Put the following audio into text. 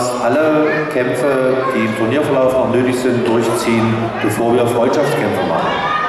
alle Kämpfe, die im Turnierverlauf noch nötig sind, durchziehen, bevor wir Freundschaftskämpfe machen.